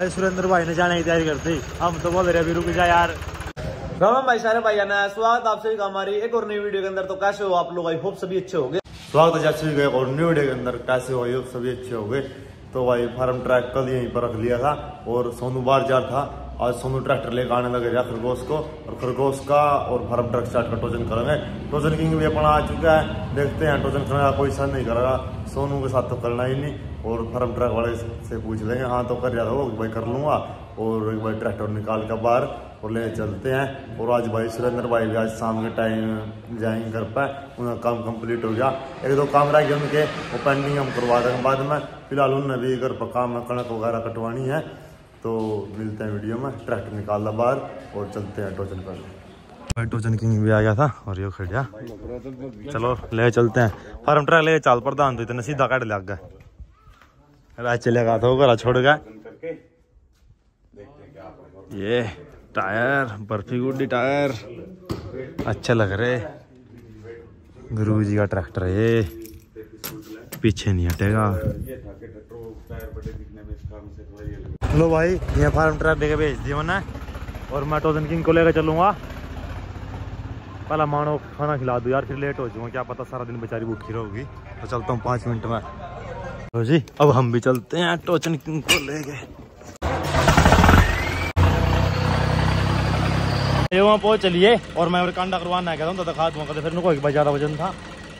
सुरेंद्र भाई ने जाने की तैयारी करते, हम तो बोल रहे अभी रुक जा यार। राम भाई सारे भाई आना, स्वागत आप सभी का हमारी एक और नई वीडियो के अंदर। तो कैसे हो आप लोग? आई होप सभी अच्छे होंगे। स्वागत है आप सभी का और नई वीडियो के अंदर। कैसे हो? सभी अच्छे होंगे। तो भाई फार्म ट्रैक कल यहीं पर रख लिया था और सोनू बार जार था। आज सोनू ट्रैक्टर लेकर आने लगे खरगोश को, और खरगोश का और फार्म ट्रक स्टार्ट का टोजन करेंगे। टोजन किंग भी अपना आ चुका है, देखते हैं टोजन करने का कोई सन नहीं करेगा। सोनू के साथ तो करना ही नहीं, और फार्म ट्रक वाले से पूछ लेंगे। हाँ तो कर जाता भाई, कर लूँगा। और एक बार ट्रैक्टर निकाल कर बाहर और ले चलते हैं। और आज भाई सुरेंद्र भाई भी आज शाम के टाइम जाएंगे घर पर, उनका काम कंप्लीट हो गया। एक दो काम रह गए उनके, वो पेंडिंग हम करवा देंगे बाद में। फिलहाल उन्होंने भी घर पर काम में कणक वगैरह कटवानी है। तो मिलते हैं वीडियो में। ट्रैक्टर निकाल बाहर और चलते हैं टोजन पर। भाई टोजन किंग भी आ गया था और ये खड़ा। चलो ले चलते हैं फार्म ट्रक ले चाल प्रधान। तो इतने सीधा काट लग गया, चलेगा तो घर छोड़ गया। ये टायर बर्फी गुड्डी टायर अच्छे लग रहे। गुरु जी का ट्रैक्टर है ये, पीछे नहीं हटेगा। लो भाई ये फार्म ट्रक देके भेज दिया मैंने, और मैं टोजन किंग को लेकर चलूंगा। पहला मानो खाना खिला दो यार, फिर लेट हो जाऊंगा। क्या पता सारा दिन बेचारी भूखी रहोगी। तो चलता हूँ 5 मिनट में। तो जी अब हम भी चलते हैं टोजन किंग को लेके। वहाँ पहुँच चलिए, और मैं कांडा करवाना कहता हूँ तो दिखा दूंगा। फिर नुको भाई ज़्यादा वजन था,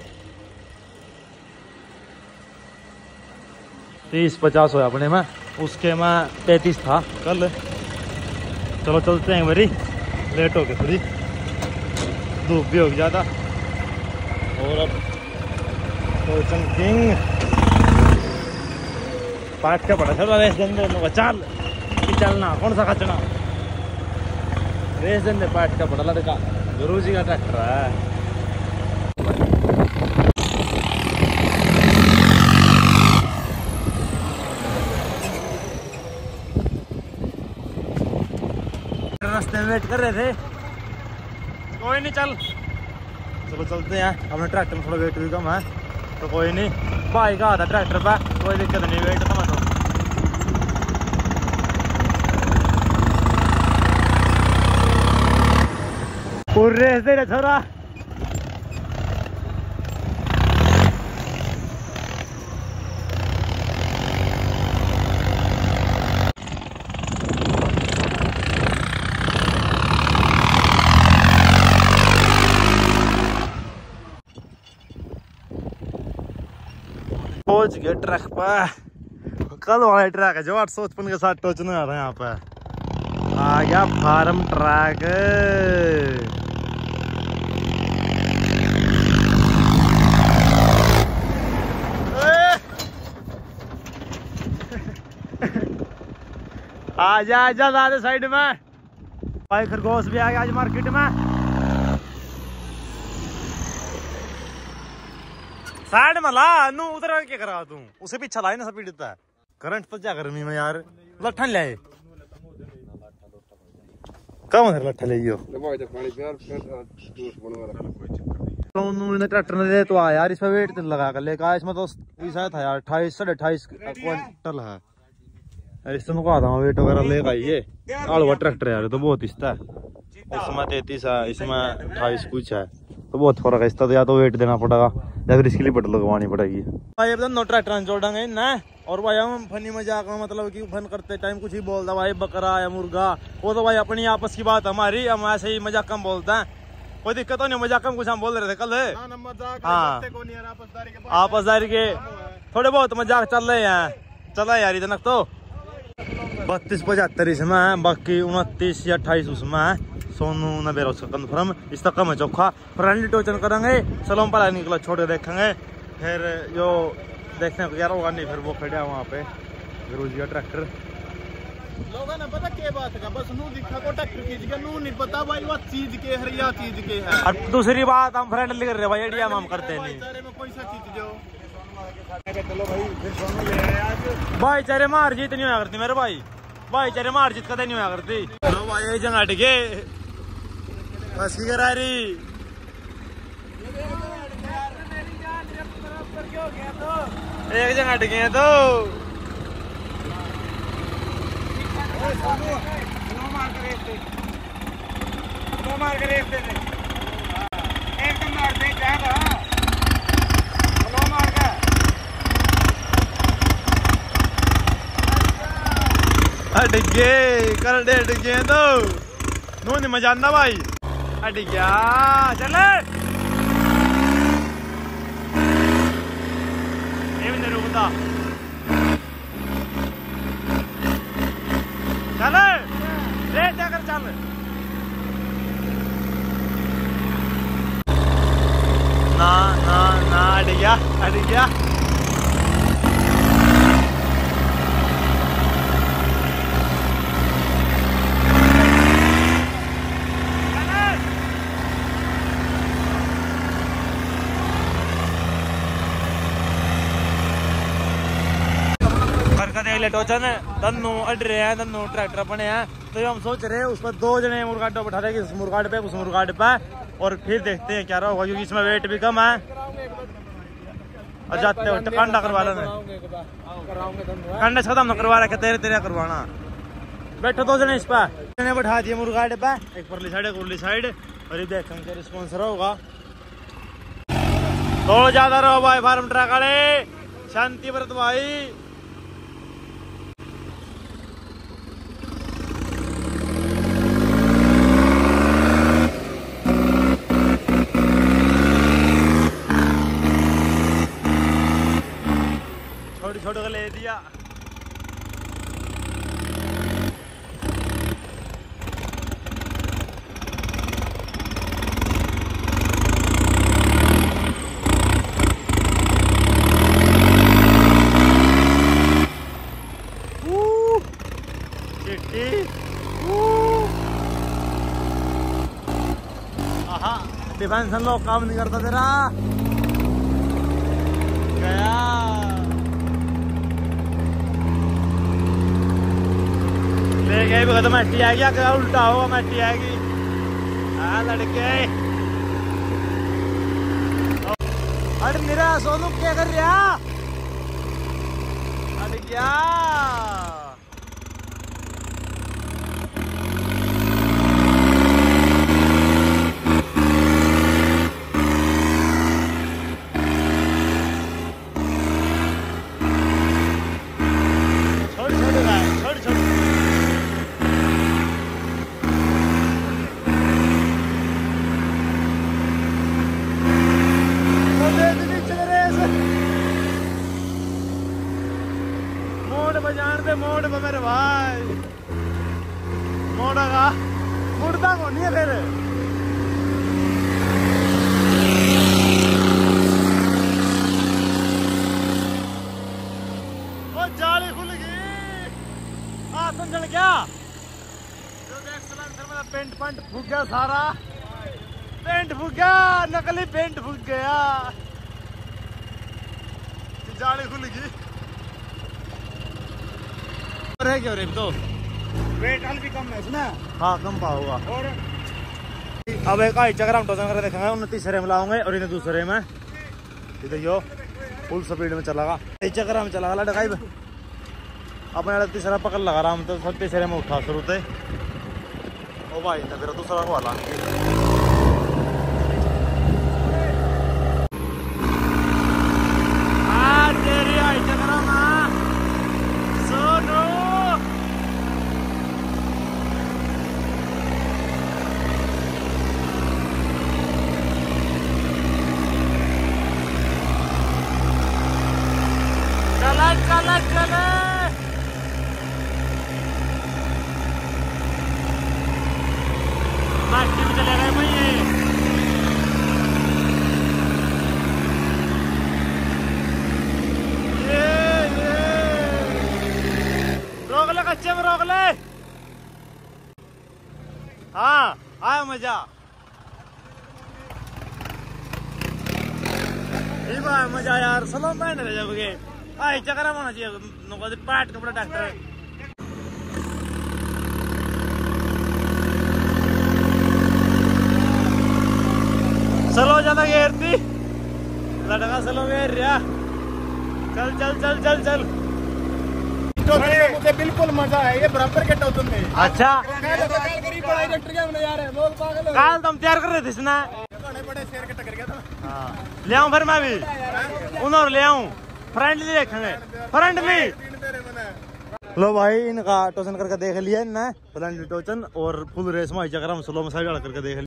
30-50 होया अपने में, उसके में 33 था कल। चलो चलते हैं मेरी, लेट हो गए थोड़ी, धूप भी हो गई ज़्यादा। और अब टोजन किंग पाट का पड़ा था रेस दोनों का। चाल चलना कौन सा खचना रेस ने पाट का पड़ा लड़का। गुरु जी का ट्रैक्टर है। रास्ते में वेट कर रहे थे, कोई नहीं चल चलो चलते हैं। अपने ट्रैक्टर में थोड़ा वेट भी कम है तो कोई नहीं। भाई का आता ट्रैक्टर पे, कोई दिक्कत नहीं, वेट कम है तो। रेस दे छोरा। पहुंच गए ट्रक पर। कल वाला ट्रक है जो 855 के साथ टोचने आ रहा है। यहाँ पे आ गया फार्म ट्रक। आजा आजा दादे साइड में। भाई खरगोश भी आ गया आज मार्केट में। साइड में ला नू उधर क्या करा तू, उसे पीछे लाई ना स्पीड देता है। करंट तो क्या गर्मी में यार लठन ले कम है लठन ले ट्रैक्टर ने तो आ यार। इसमें वेट लगा कर लेकर इसमें तो ऐसा था यार 28-28.5 क्विंटल है। इसमें कहा था वेट वगैरह लेगा। ये आलवा ट्रैक्टर यार तो बहुत इस्ता है। उसमें 33 है, इसमें 28 कुछ है, तो बहुत फर्क है। इसका तो या तो वेट देना पड़ेगा या फिर इसकी लिपट लगवानी पड़ेगी। भाई अब तो ट्रैक्टर जोड़ेंगे ना। और भाई हम फनी मजाक में मतलब कि फन करते टाइम कुछ ही बोलता भाई बकरा या मुर्गा, वो तो भाई अपनी आपस की बात हमारी, हम ऐसे ही मजाक कम बोलते हैं। कोई दिक्कत तो नहीं, मजाक कम कुछ हम बोल रहे थे कल। हाँ आपसदारी के थोड़े बहुत मजाक चल रहे हैं। चला यार इतना तो 32-75 इसमें है, बाकी 29 या 28 उसमें है। सोनू ने बेरा उसका कन्फर्म, इसका कम है चौखा। फ्रेंडली टोचन करेंगे। चलो हम पहले निकला छोटे देखेंगे, फिर जो देखने को यार होगा नहीं फिर वो खड़ा वहाँ पे गुरु जी का ट्रैक्टर। लोगों ने पता क्या बात है, बस नू दिखा को ट्रैक्टर चीज के नू नहीं पता भाई वो चीज के है या चीज के है। और दूसरी बात हम फ्रेंडली कर रहे भाई, आइडिया हम करते नहीं में कोई सा चीज जो। चलो भाई फिर दोनों ले आए आज। भाई चारे मार जीत नहीं होया करती मेरे भाई, भाई चारे मार जीत कदे नहीं होया करती। चलो भाई एक जगह टिके बस की करा रही। एक जगह टिके तो डिगे कर दे डिगे तो नू नहीं मजा आना भाई डिग्या चल ये भी नहीं रुकता चल ले जाकर चल ना ना ना डिग्या डिग्या टोचन तन्नू अड रहे हैं तन्नू ट्रैक्टर बने हैं तो हम सोच रहे हैं उस पर 2 जने मुर्गाडो बैठा देंगे इस मुर्गाड पे उस मुर्गाड पे और फिर देखते हैं क्या रहा होगा क्योंकि इसमें वेट भी कम है और जाते हो कंडा करवा लेना कंडा खत्म न करवा रहा तेरे तेरे करवाना बैठो 2 जने इस पर बैठा दिए मुर्गाड पे एक परली साइड एक उरली साइड और ये देखेंगे क्या रिस्पॉन्स होगा थोड़ा ज्यादा रहो भाई फार्म ट्रक वाले शांति व्रत भाई छोटो को ले दिया चिट्टी डिफेंस लोग काम नहीं करता तेरा गया भी खत्म मट्टी आएगी अगर उल्टा होगा मट्टी आएगी हाँ लड़के अरे मेरा सोनू क्या कर रहा अरे क्या मोड़ पे मेरे भाई मोड़ेगा मुड़ता कौन नहीं है फिर वो जाली खुल गई आसन जल गया मेरा पेंट पंट फूक गया सारा पेंट फूक गया नकली पेंट फूक गया जाली खुल गई है क्या रे तो वेट भी कम है इसमें हाँ कम पाओगा और अब एक चक्कर हम टोचन कर देखेंगे 29 में लाऊंगे और इन्हें दूसरे में देखियो फुल स्पीड में चलागा चक्कर हम चला लड़काई अपने तीसरा पकड़ लगा रहा हम तो सब तीसरे में उठा शुरू थे ओ भाई ना फिर दूसरा को वाला तेरी आई चक्कर सोनू चला चले मास्टर में चले गए भैया रोक ले कच्चे में रोक ले हाँ आया मजा मजा यार सलो मैं नहीं जब गए आई चक्कर होना चाहिए पाट कपड़ा डॉक्टर स्लो ज्यादा घेरती लड़का स्लो घेर रहा चल चल चल चल चल टोचन में मुझे बिल्कुल मजा है, ये बराबर के टोचन में। अच्छा काल तुम तैयार कर रहे थे इसना बड़े शेर के टक्कर गया था। ले आऊं फिर मैं भी उन्होंने ले आऊं फ्रेंडली देखेंगे फ्रेंडली। लो भाई इनका टोचन करके देख लिया इनने फ्रेंडली टोचन और फुल रेस में चक्कर हम स्लो में साइड करके देख लिया।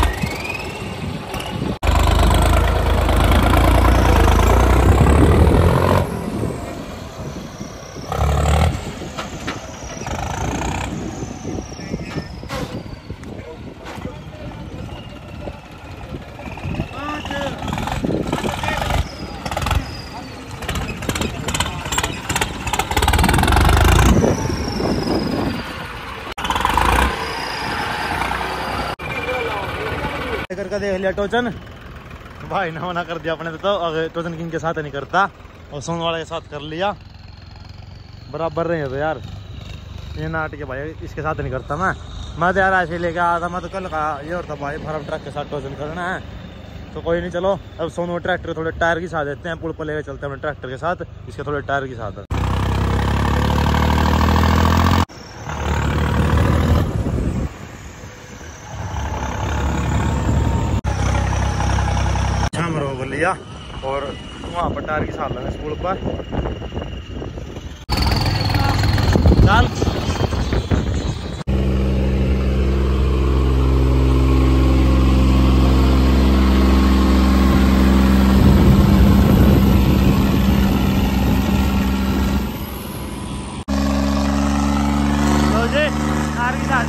करके देख लिया टोचन भाई ने मना कर दिया अपने तो अगर टोचन किंग के साथ नहीं करता और सोन वाले के साथ कर लिया बराबर रहे तो यार ये नाट के भाई इसके साथ नहीं करता मैं तो यार ऐसे लेके आया था। मैं तो कल का ये और था भाई फार्म ट्रक के साथ टोचन करना है तो कोई नहीं चलो अब सोनू ट्रैक्टर थोड़े टायर के साथ देते हैं पुल पर लेके चलते हैं अपने ट्रैक्टर के साथ इसके थोड़े टायर के साथ। लिया और वहाँ पर टायर की साथ लगा स्कूल पर चल टायर की साथ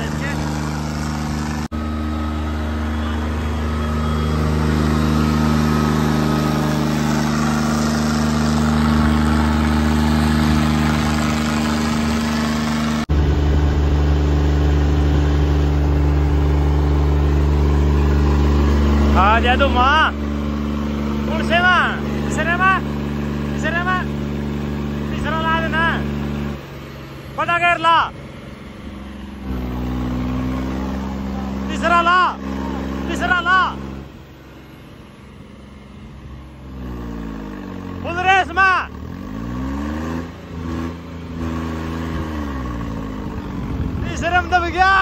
ya tuh mah kursi mah disana lah ada na pada gerla disana lah pulres mah diserem dab gaya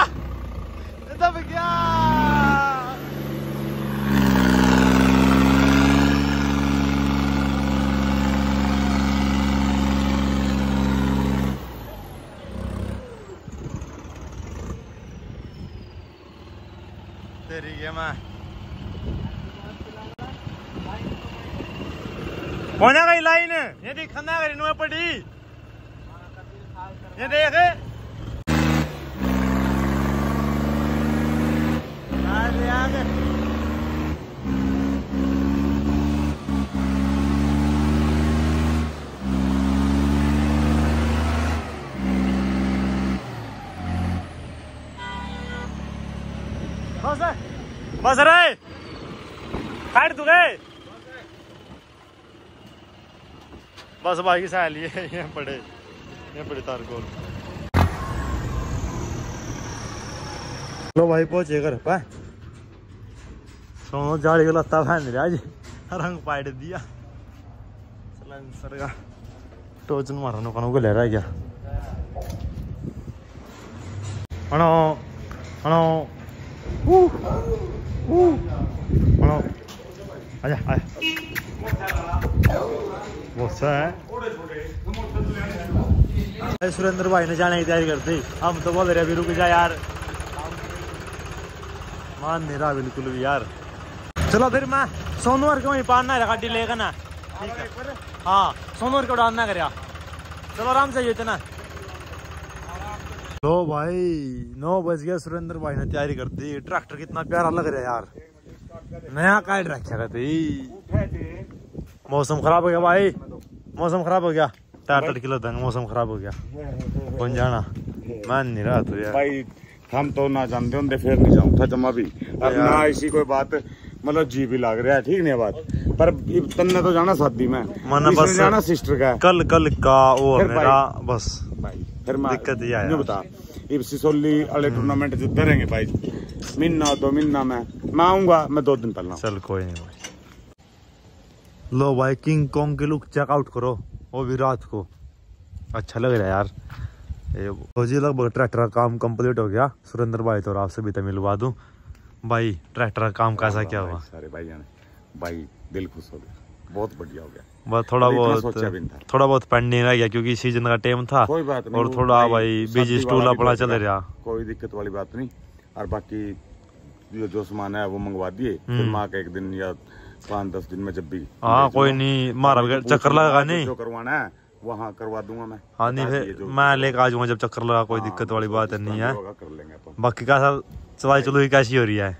तेरी गेम होना गई लाइन ये देख खन्ना करी नुआ पड़ी ये देख आगे बस रे काट तू गए बस भाई से लिए ये पड़े तारकोल। लो भाई पहुंचे घर पे सोनो जाड़ी को लत्ता पहन रहा आज रंग पाइट दिया सर का टोचन मारने को ले रहा है क्या हनो आजा सुरेंद्र भाई ने जाने की तैयारी करती हम तो बोल रहे अभी रुक जा यार मान नहीं रहा बिल्कुल भी यार। चलो फिर मैं सोनवर को वहीं पाना है गाड़ी लेगा ना ठीक है हाँ सोनवर को उड़ाना कर चलो आराम से इतना। तो भाई 9 बज गया सुरेंद्र भाई ने तैयारी कर दी। ट्रैक्टर कितना प्यारा लग रहा है यार नया काट रखा करते मौसम खराब हो गया भाई मौसम खराब हो गया टायर तड़किला था मौसम खराब हो गया कौन जाना मान नहीं रहा तो यार भाई हम तो ना जानते होंगे फिर नहीं जाऊँ था जमा भी अब ना इसी कोई बात मतलब जी भी लग रहा है ठीक नहीं बात पर तन्ने तो जाना शादी में माना बस जाना सिस्टर का कल का वो मेरा बस भाई फिर दिक्कत ये है बता सिसोली वाले टूर्नामेंट जितने रहेंगे भाई महीना 2 महीना में मैं आऊंगा मैं 2 दिन पहले चल कोई नहीं भाई। लो भाई किंग कॉन्ग के लुक चेकआउट करो वो भी रात को अच्छा लग रहा है यार। तो जी लगभग ट्रैक्टर का काम कंप्लीट हो गया। सुरेंद्र भाई तो आपसे भी तो मिलवा दूं भाई, ट्रैक्टर का काम कैसा क्या हुआ? सारे भाई दिल खुश हो गया, बहुत बढ़िया हो गया। बस थोड़ा बहुत पेंडिंग रह गया क्योंकि सीजन का टाइम था। कोई बात नहीं, और थोड़ा भाई बिजी स्टूल अपना चल रहा, कोई दिक्कत वाली बात नहीं। और बाकी जो सामान है वो मंगवा दिए, फिर माँ का 1 दिन या 5-10 दिन में जब भी। हाँ कोई नहीं, मारा चक्कर लगा नहीं, जो करवाना है वहाँ करवा दूंगा मैं। हाँ नहीं फिर मैं लेकर आ जाऊंगा जब चक्कर लगा, कोई दिक्कत वाली बात नहीं है। कर लेंगे तो। बाकी का चलाई चलो कैसी हो रही है?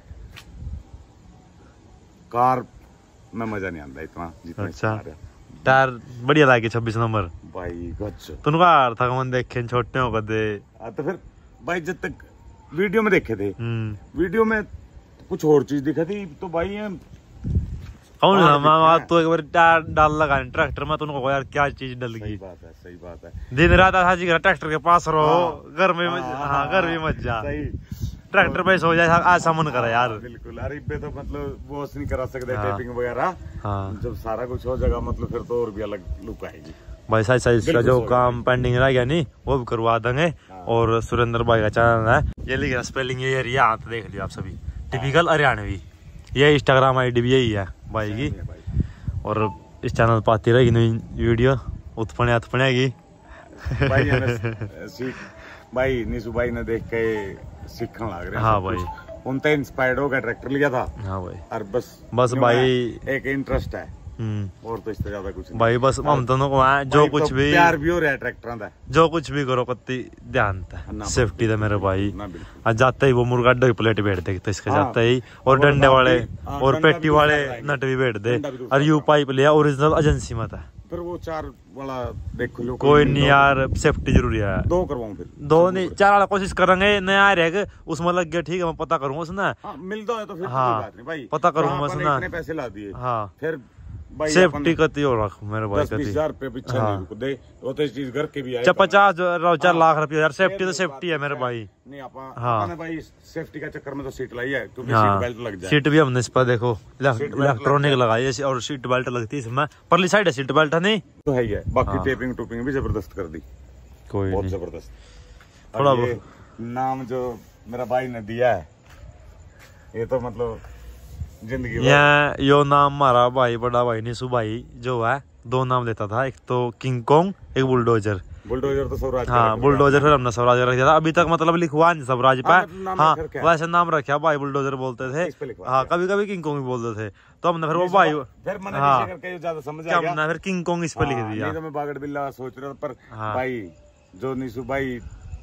कार में मजा नहीं आता इतना जितना। अच्छा टायर बढ़िया लगे 26 नंबर भाई गच तुम कार था मन देखे छोटे हो कदे। तो फिर भाई जब तक वीडियो में देखे थे, वीडियो में कुछ और चीज दिखा थी तो भाई कौन तो एक बार टायर डाल लगा ट्रैक्टर में, तुमको यार क्या चीज डल गई। सही बात है। दिन रात हाजी ट्रैक्टर के पास रहो, घर में घर में मत जा, ट्रैक्टर पे सो जाए ऐसा मन करा यार। बिल्कुल। अरे पे तो मतलब वो नहीं करा सकते टेपिंग वगैरह। जब सारा कुछ हो जाएगा मतलब फिर तो और भी अलग लुक आएगी भाई। साइज का जो काम पेंडिंग रह गया नहीं वो भी करवा देंगे। और सुरेंद्र भाई का चैनल है, ये लिखा स्पेलिंग ये यहाँ तो देख लिया आप सभी, टिपिकल हरियाणवी। ये इंस्टाग्राम आईडी भी यही है भाई की। और इस चैनल पर आती रहेगी नई वीडियो उत्पने की भाई निशु भाई ने देख के सीखने लग रहे हैं। हाँ भाई उनसे इंस्पायर्ड होकर ट्रैक्टर लिया था। हाँ भाई और बस भाई एक इंटरेस्ट है और तो इससे ज्यादा कुछ नहीं भाई। बस हम दोनों को जो कुछ तो भी प्यार भी हो रहा है ट्रैक्टर का, जो कुछ भी करो कत्ती ध्यान था सेफ्टी था मेरे भाई। आज जाते ही वो मुर्गा की प्लेट बैठ दे तो इसके जाते ही, और डंडे वाले और पेटी वाले नट भी बैठ दे। और यू पाइप लिया ओरिजिनल एजेंसी में था। फिर वो 4 वाला देखो लो, कोई नहीं यार सेफ्टी जरूरी है। 2 करवाऊं फिर 2 नहीं 4 वाला कोशिश करेंगे, नया रहेगा उसमें लग गया ठीक है मैं पता करूंगा उसने। मिल दो तो फिर बात नहीं भाई, पता करूंगा उसने। इतने पैसे ला दिए फिर सेफ्टी कती और रख मेरे भाई 10-20 रुपए पीछे नहीं दे, वो तो इस चीज घर के भी आए 50 लाख रुपया यार। सेफ्टी तो सेफ्टी है मेरे भाई। नहीं आपने भाई सेफ्टी का चक्कर में तो सीट लाई है क्योंकि सीट बेल्ट लग जाए। सीट भी हमने इस पर देखो इलेक्ट्रॉनिक लगाई है और सीट बेल्ट लगती है इसमें, परली साइड है सीट बेल्ट है नहीं तो है ही है। बाकी टेपिंग टूपिंग भी जबरदस्त कर दी, कोई बहुत जबरदस्त। थोड़ा नाम जो मेरा भाई ने दिया है ये तो मतलब जिंदगी यो नाम हमारा भाई बड़ा भाई निशु भाई जो है 2 नाम लेता था, एक तो किंग कोंग एक बुलडोजर तो स्वराज। हाँ बुलडोजर फिर हमने स्वराज रख दिया था। अभी तक मतलब लिखवा नहीं स्वराज पे। हाँ वैसे नाम रखा भाई बुलडोजर बोलते थे। हाँ कभी कभी किंग कोंग भी बोलते थे तो हमने फिर वो भाई हमने फिर किंग कोंग इस पे लिख दिया। मैं बागड़ बिल्ला सोच रहा था पर भाई जो निशु भाई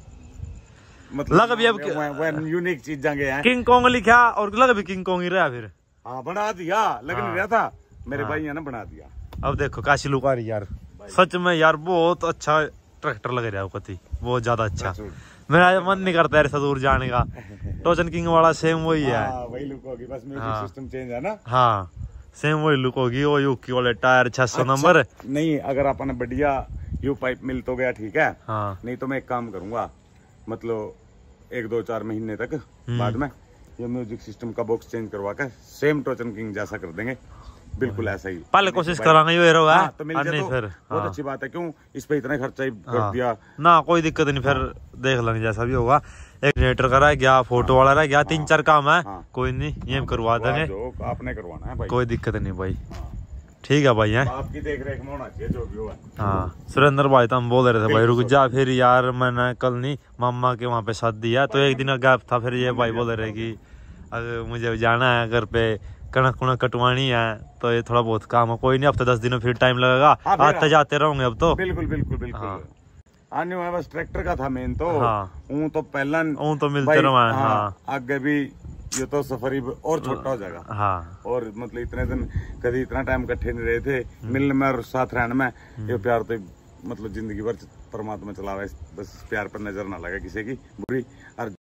मतलब लग भी अब यूनिक चीज जाएंगे किंग कोंग लिखा और लग भी किंग कोंग ही रहा फिर। हाँ बना दिया, लग नहीं रहा था मेरे भाई ने बना दिया। अब देखो काशी लुक आ रही यार सच में यार, बहुत अच्छा ट्रैक्टर लग रहा है कति, बहुत ज्यादा अच्छा। मेरा मन नहीं करता ऐसा दूर जाने का। टोचन किंग वाला सेम वही है, वही लुक होगी बस म्यूजिक सिस्टम चेंज है ना। हाँ सेम वही लुक होगी। वो यूकी वाले टायर 600 नंबर नहीं, अगर अपन बढ़िया यू पाइप मिल तो गया ठीक है। हाँ नहीं तो मैं एक काम करूंगा मतलब 1-2-4 महीने तक बाद में ये म्यूजिक सिस्टम का बॉक्स चेंज करवा कर सेम टोचन किंग जैसा कर देंगे, बिल्कुल ऐसा ही। पहले कोशिश करांगे ये रहा है तो मिल जाए तो फिर बहुत अच्छी बात है। क्यों इस पे इतना खर्चा ही कर दिया ना, कोई दिक्कत नहीं फिर देख लेंगे जैसा भी होगा। एक जनरेटर का रह गया, फोटो वाला रह गया, 3-4 काम है। कोई नहीं ये करवा देंगे, आपने करवाना है भाई, कोई दिक्कत नहीं भाई। ठीक है भाई है आपकी देख रेख में होना चाहिए जो भी हुआ। हाँ सुरेंद्र भाई तो हम बोल रहे थे भाई रुक जा, फिर यार मैंने कल नहीं मामा के वहाँ पे साथ दिया तो एक दिन का गैप था। फिर ये भाई बोल रहे कि अगर मुझे जाना है घर पे कणक कुणक कटवानी है तो ये थोड़ा बहुत काम है। कोई नहीं हफ्ते 10 दिनों फिर टाइम लगेगा, आते जाते रहोगे अब तो। बिल्कुल बिल्कुल बिल्कुल आने हुआ बस ट्रैक्टर का था मेन तो। तो पहला तो मिलते रहो। आगे भी ये तो सफर ही और छोटा हो जाएगा। हाँ और मतलब इतने दिन कभी इतना टाइम इकट्ठे नहीं रहे थे मिलने में और साथ रहने में। ये प्यार तो मतलब जिंदगी भर परमात्मा चलावे, बस प्यार पर नजर ना लगे किसी की बुरी। और